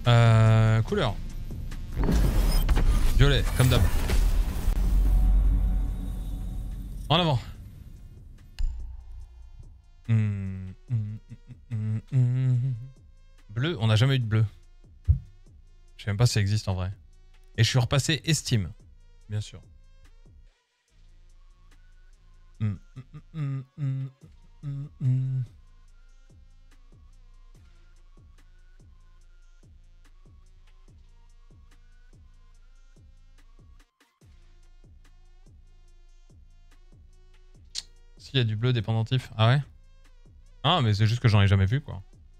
Couleur. Violet, comme d'hab. En avant. Bleu, on n'a jamais eu de bleu. Je sais même pas si ça existe en vrai. Et je suis repassé estime, bien sûr. S'il y a du bleu dépendantif. Ah ouais? Ah mais c'est juste que j'en ai jamais vu quoi.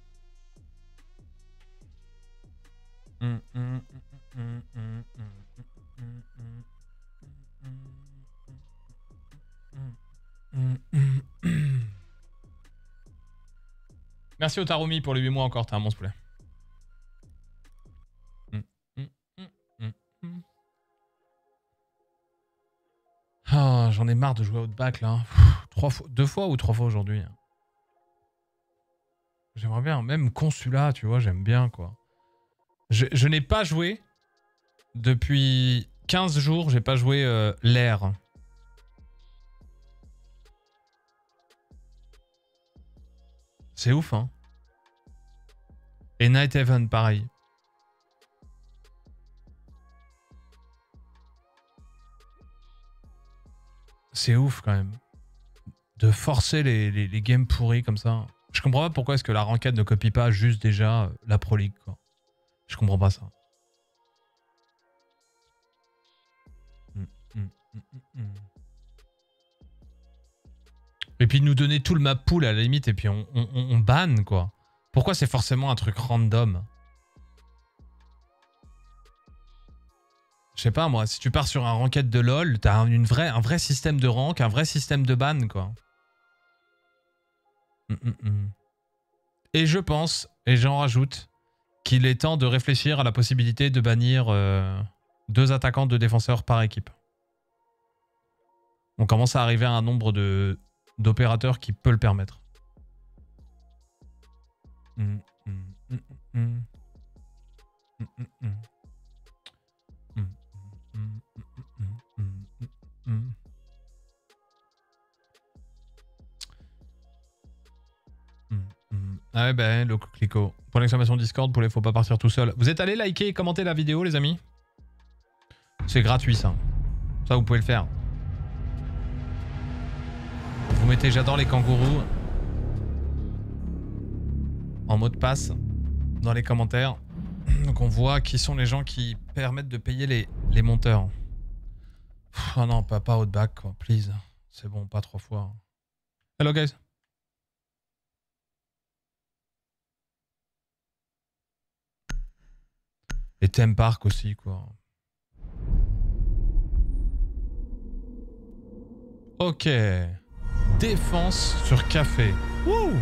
Merci Otarumi pour les 8 mois encore, t'es un monstre poulet. Ah, j'en ai marre de jouer à Outback là. 2 fois ou 3 fois aujourd'hui. J'aimerais bien, même Consulat, tu vois, j'aime bien quoi. Je n'ai pas joué depuis 15 jours, j'ai pas joué l'air. C'est ouf, hein. Et Night Heaven, pareil. C'est ouf quand même. De forcer les games pourris comme ça. Je comprends pas pourquoi est-ce que la ranked ne copie pas juste déjà la Pro League, quoi. Je comprends pas ça. Et puis nous donner tout le map pool à la limite et puis on banne, quoi. Pourquoi c'est forcément un truc random? Je sais pas moi, si tu pars sur un ranked de LoL, t'as un vrai système de rank, un vrai système de ban, quoi. Et je pense, et j'en rajoute, qu'il est temps de réfléchir à la possibilité de bannir 2 attaquants, 2 défenseurs par équipe. On commence à arriver à un nombre d'opérateurs qui peut le permettre. Ah ouais, ben, le coquelicot. Pour l'exclamation Discord, pour les faut pas partir tout seul. Vous êtes allés liker et commenter la vidéo, les amis? C'est gratuit, ça. Ça, vous pouvez le faire. Vous mettez j'adore les kangourous en mot de passe dans les commentaires. Donc on voit qui sont les gens qui permettent de payer les monteurs. Oh non, pas Outback, quoi. Please. C'est bon, pas 3 fois. Hello, guys. Et Theme Park aussi, quoi. Ok. Défense sur café. Wouh!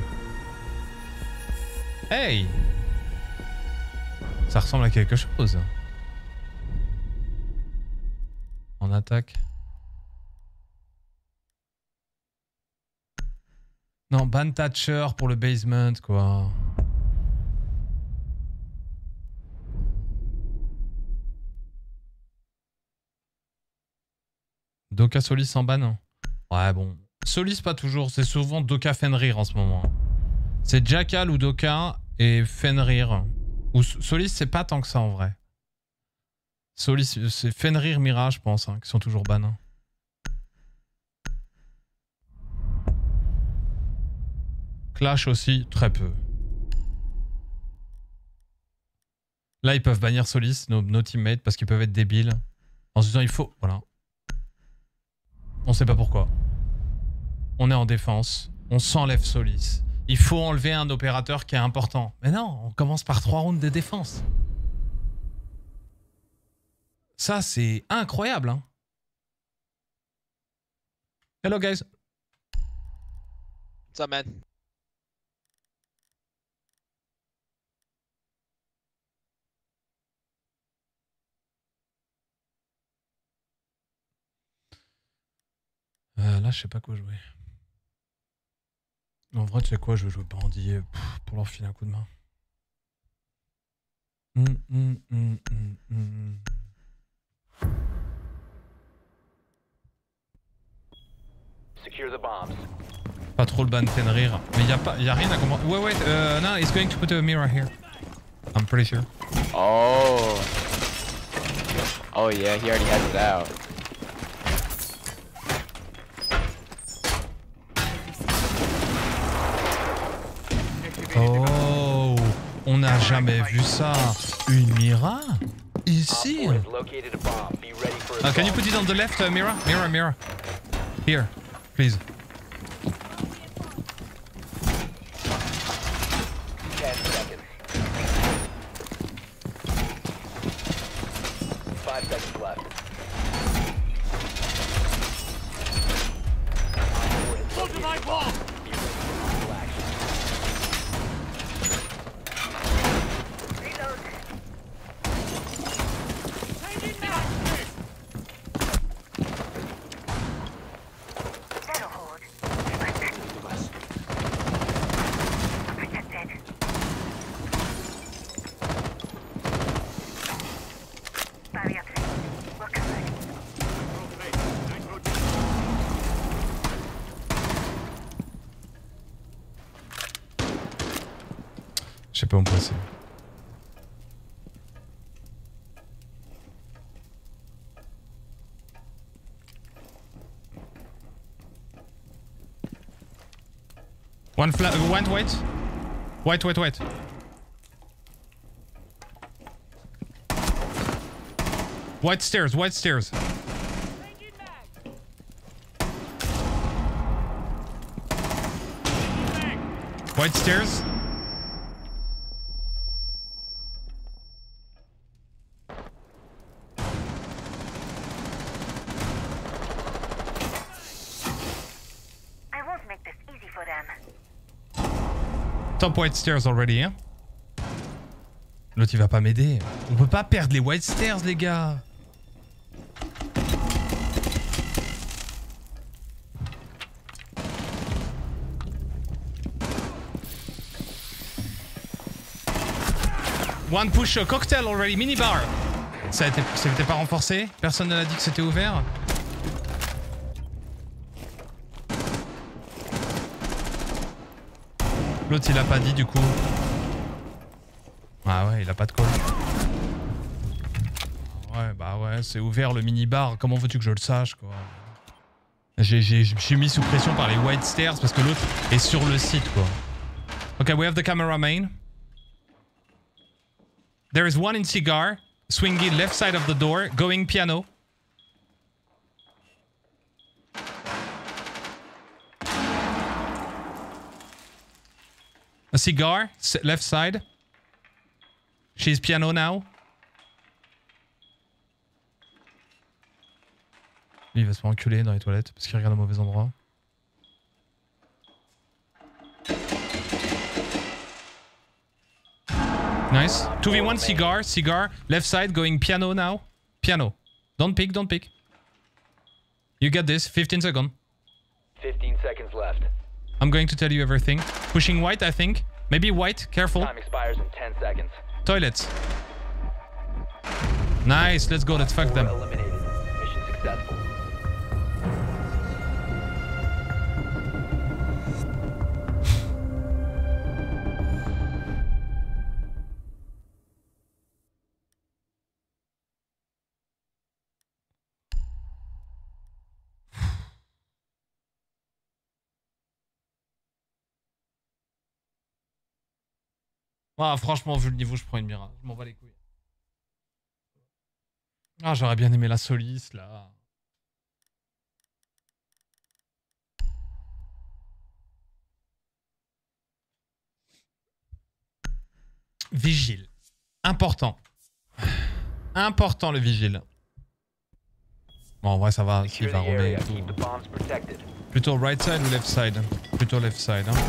Hey! Ça ressemble à quelque chose. En attaque. Non, ban Thatcher pour le basement, quoi. Doka Solis en ban? Ouais, bon. Solis, pas toujours. C'est souvent Doka Fenrir en ce moment. C'est Jackal ou Doka et Fenrir. Ou Solis, c'est pas tant que ça en vrai. Solis, c'est Fenrir Mirage, je pense, hein, qui sont toujours ban. Hein. Clash aussi, très peu. Là, ils peuvent bannir Solis, nos teammates, parce qu'ils peuvent être débiles. En se disant, il faut... Voilà. On sait pas pourquoi. On est en défense. On s'enlève Solis. Il faut enlever un opérateur qui est important. Mais non, on commence par 3 rounds de défense. Ça, c'est incroyable, hein. Hello, guys. What's up, man? Là, je sais pas quoi jouer. En vrai, tu sais quoi, je vais jouer Bandit pour leur filer un coup de main. Pas trop le ban Fenrir. Mais y a rien à comprendre. Wait, no, he's going to put a mirror here. I'm pretty sure. Oh. Oh yeah, he already has it out. Oh, on n'a jamais vu ça. Une Mira ici. Can you put it on the left, Mira? Mira. Here, please. Je sais pas où me placer. One white. White. White stairs. White stairs. Top white stairs already, hein? L'autre il va pas m'aider. On peut pas perdre les white stairs, les gars. One push cocktail already, minibar. C'était pas renforcé? Personne ne l'a dit que c'était ouvert? L'autre il a pas dit du coup. Ah ouais, il a pas de call. Ouais, bah ouais, c'est ouvert le minibar. Comment veux-tu que je le sache quoi? Je suis mis sous pression par les white stairs parce que l'autre est sur le site quoi. Okay, we have the camera main. There is one in cigar, swinging left side of the door, going piano. A cigar, left side. She's piano now. Lui, il va se faire enculer dans les toilettes parce qu'il regarde au mauvais endroit. Nice. 2v1 cigar, left side going piano now. Piano. Don't pick. You get this, 15 seconds. 15 seconds left. I'm going to tell you everything. Pushing white, I think. Maybe white, careful. Time expires in 10 seconds. Toilets. Nice, let's go, let's fuck them. Eliminated. Mission successful. Ah, franchement, vu le niveau, je prends une mira. Je m'en bats les couilles. Ah, j'aurais bien aimé la Solis, là. Vigile. Important. Important, le vigile. Bon, en vrai, ça va. Il va rouler et tout. Plutôt right side ou left side? Plutôt left side, hein.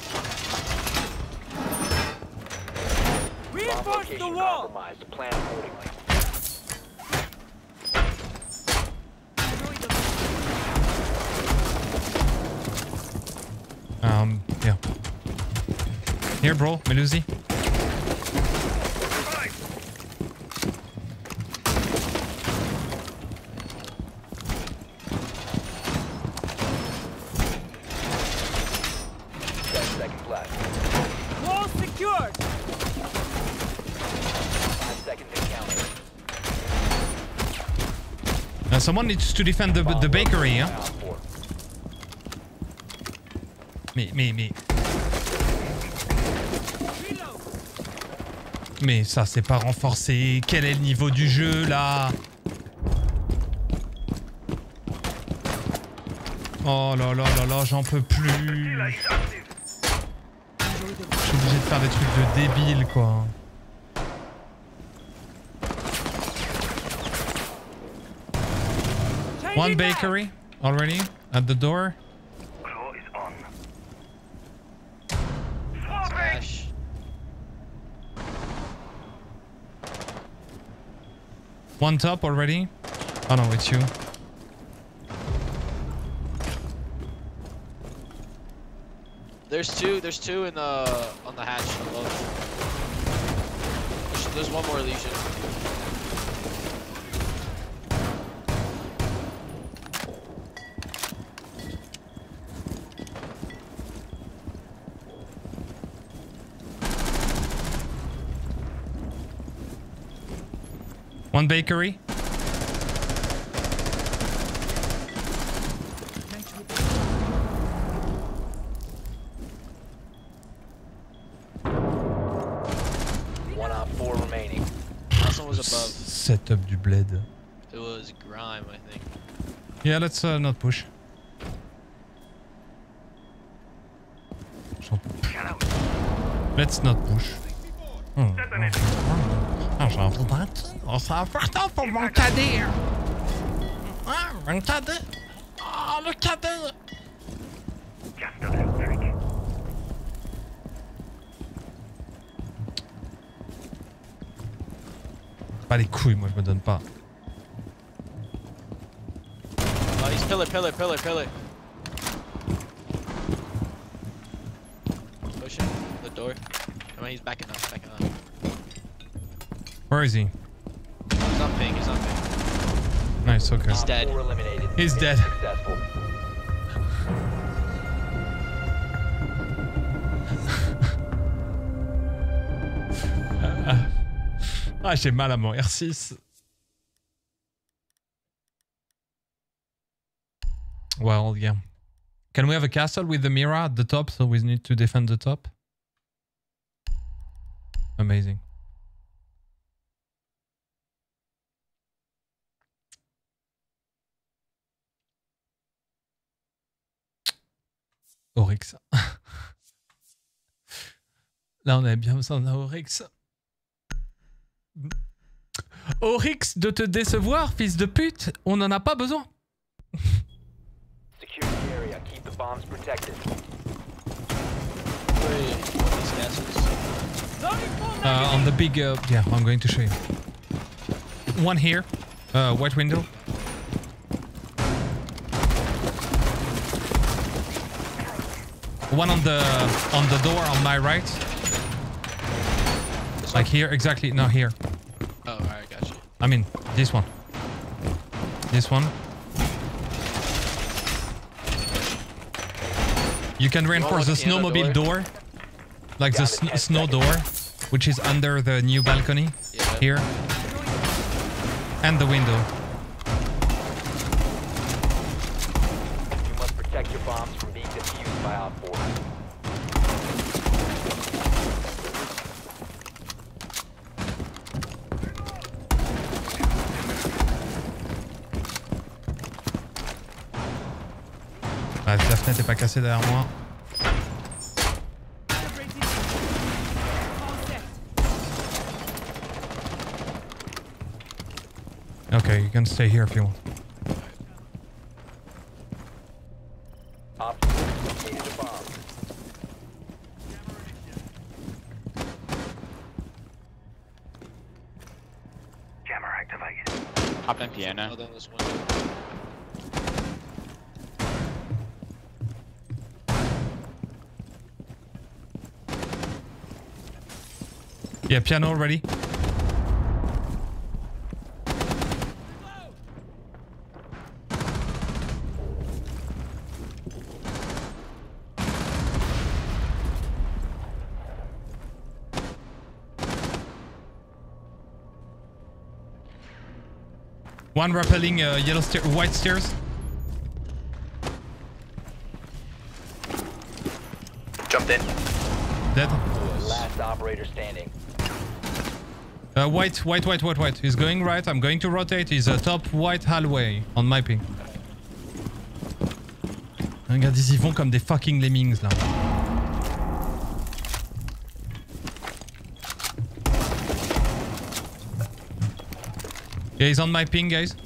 Reinforce the wall. Plan accordingly. Yeah. Here, bro, Melusi. Someone needs to defend the bakery, hein. Op 4. Mais ça c'est pas renforcé. Quel est le niveau du jeu là? Oh là là là là, j'en peux plus. Je suis obligé de faire des trucs de débile quoi. One bakery already at the door. Smash. One top already. Oh no, it's you. There's two in the on the hatch above. There's one more Legion. One bakery. One Op 4 remaining. Last one was above. Setup du bled. It was Grime, I think. Yeah, let's not push. Let's not push. C'est important pour mon cadet. Un cadet. Ah, le cadet. Pas les couilles, moi je me donne pas. Oh, he's pillar. Pushing the door. I mean, he's backing up. Where is he? He's on ping. Nice, okay. He's dead. 4 eliminated. He's dead. Successful. Ah, j'ai mal à mon R6. Well, yeah. Can we have a castle with the mirror at the top, so we need to defend the top? Amazing. Oryx. Là, on avait bien besoin d'un Oryx. Oryx, de te décevoir, fils de pute, on n'en a pas besoin. Secure the area. Keep the bombs protected. On the big, yeah, I'm going to show you. One here, white window. One on the door on my right. Like here, exactly. No, here. Oh, alright, got you. I mean, this one. This one. You can reinforce the snowmobile door. Like the snow door, which is under the new balcony. Yeah. Here. And the window. You must protect your bombs from being defused by Op 4. Ouais, la fenêtre est pas cassée derrière moi. Okay, you can stay here if you want. Op 4 located a bomb. Jammer activated. Hop in piano. Oh, then this one. Yeah, piano already. One rappelling white stairs. Jumped in. Dead. Last operator standing. White. He's going right. I'm going to rotate. He's top white hallway on my ping. Regarde, ils y vont comme des fucking lemmings là. Yeah, he's on my ping, guys.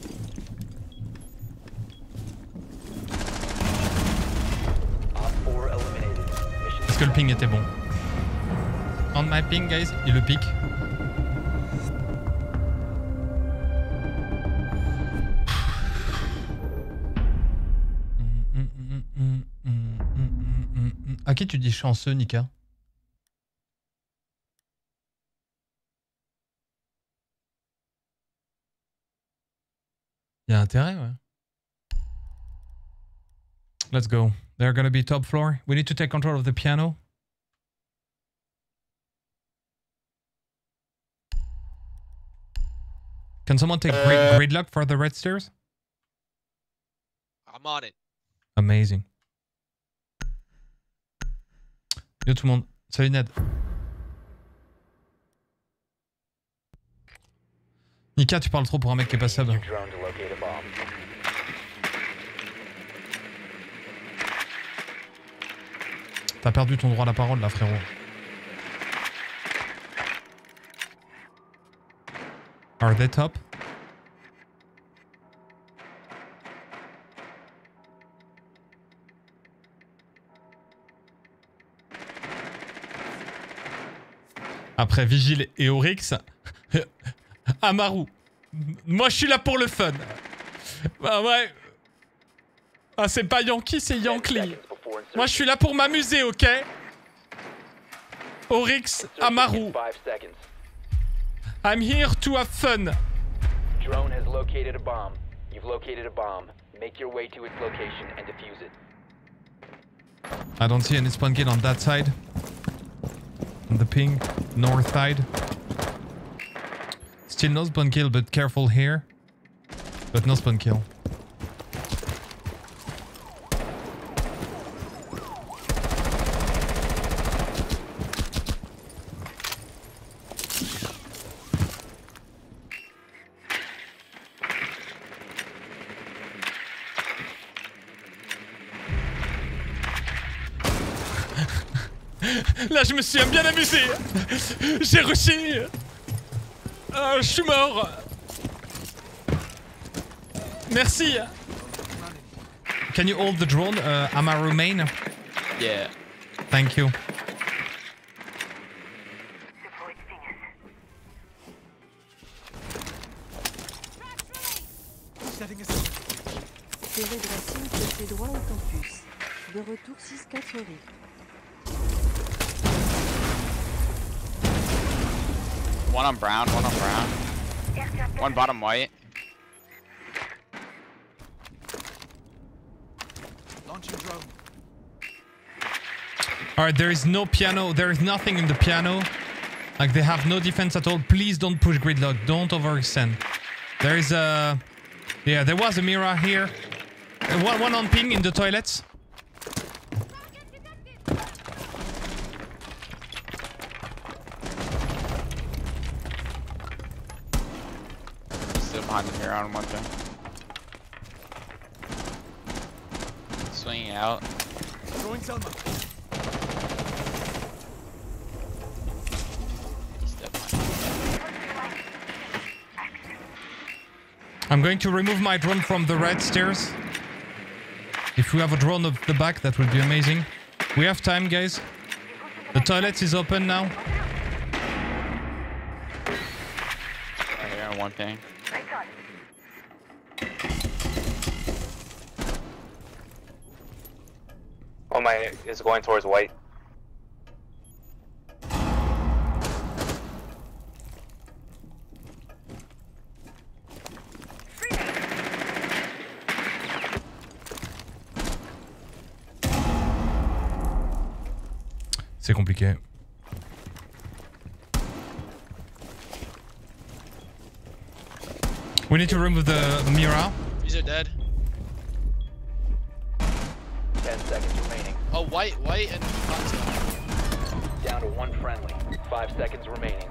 Est-ce que le ping était bon? On my ping, guys. Il le pique. À qui tu dis chanceux, Nika? Il y a intérêt, ouais. Let's go. They're gonna be top floor. We need to take control of the piano. Can someone take gridlock for the red stairs? I'm on it. Amazing. Yo tout le monde. Salut Ned. Nika, tu parles trop pour un mec qui est pas sub. T'as perdu ton droit à la parole là, frérot. Are they top? Après Vigile et Oryx, Amaru. Moi je suis là pour le fun. Bah ouais. Ah c'est pas Yankee, c'est Yankee. Moi je suis là pour m'amuser, ok? Oryx, Amaru. I'm here to have fun. Drone has located a bomb. You've located a bomb. Make your way to its location and defuse it. I don't see any spawn kill on that side. On the ping, north side. Still no spawn kill, but careful here. But no spawn kill. Là, je me suis bien amusé. J'ai rushé. Je suis mort. Merci. Can you hold the drone, Amaru main? Yeah. Thank you. Célébration de ses droits au campus. De retour 6-4 rue. One on brown, one on brown. One bottom white. Launching drone. Alright, there is no piano. There is nothing in the piano. Like, they have no defense at all. Please don't push gridlock. Don't overextend. There is a... Yeah, there was a mirror here. One on ping in the toilets. Still behind the mirror on one thing. Swinging out. Throwing Selma. I'm going to remove my drone from the red stairs. If we have a drone of the back, that would be amazing. We have time, guys. The toilet is open now. Right here on one ping. Oh my, is going towards white. C'est compliqué. We need to remove the mirror. These are dead. 10 seconds remaining. Oh, white and cocktail. Down to one friendly. 5 seconds remaining.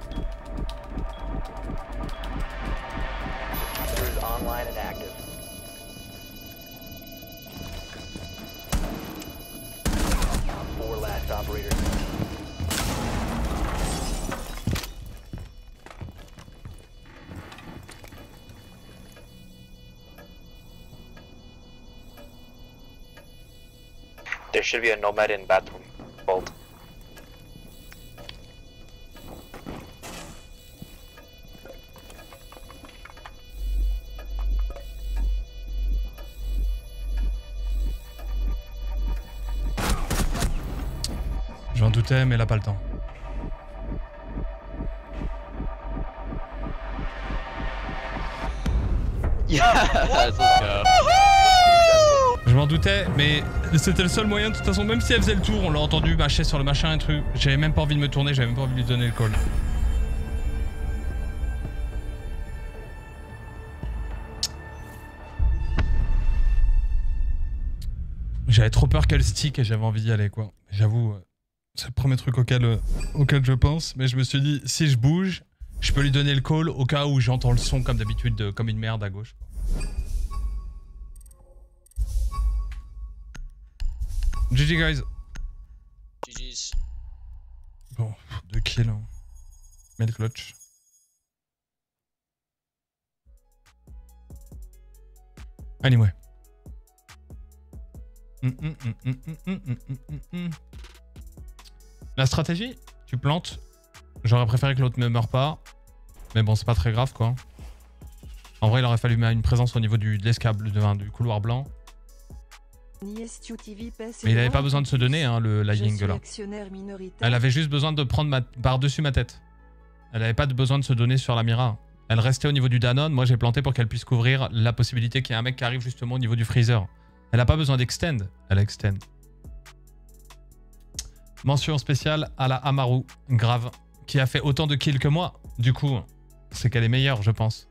Diffuser is online and active. Four last operators. There should be a nomad in bathroom. Bolt. J'en doutais, mais elle a pas le temps. Yes, let's go. Je m'en doutais, mais c'était le seul moyen. De toute façon, même si elle faisait le tour, on l'a entendu mâcher sur le machin et truc. J'avais même pas envie de me tourner, j'avais même pas envie de lui donner le call. J'avais trop peur qu'elle stick et j'avais envie d'y aller, quoi. J'avoue, c'est le premier truc auquel je pense. Mais je me suis dit, si je bouge, je peux lui donner le call au cas où j'entends le son comme d'habitude, comme une merde à gauche, quoi. GG guys. GG's. Bon, 2 kills. Hein. Mais le clutch. Anyway. La stratégie, tu plantes. J'aurais préféré que l'autre ne meure pas. Mais bon, c'est pas très grave quoi. En vrai, il aurait fallu mettre une présence au niveau de l'escable, du couloir blanc. Mais il avait pas besoin de se donner, hein, la Ying là. Elle avait juste besoin de prendre par-dessus ma tête. Elle avait pas besoin de se donner sur la Mira. Elle restait au niveau du Danone. Moi, j'ai planté pour qu'elle puisse couvrir la possibilité qu'il y ait un mec qui arrive justement au niveau du freezer. Elle a pas besoin d'extend. Elle a extend. Mention spéciale à la Amaru, grave, qui a fait autant de kills que moi. Du coup, c'est qu'elle est meilleure, je pense.